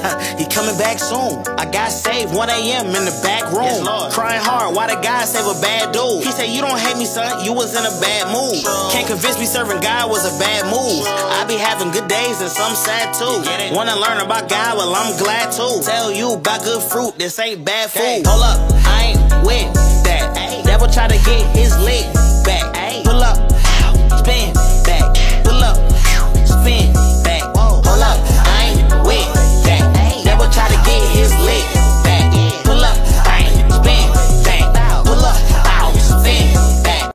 He coming back soon. I got saved 1 a.m. in the back room. Yes, crying hard, why the guy save a bad dude? He said, you don't hate me, son, you was in a bad mood. Can't convince me serving God was a bad move. I be having good days and some sad too. Wanna learn about God? Well, I'm glad to. Tell you about good fruit, this ain't bad food. Hold up, I ain't with that. Devil try to get his leg back. Pull up, spin.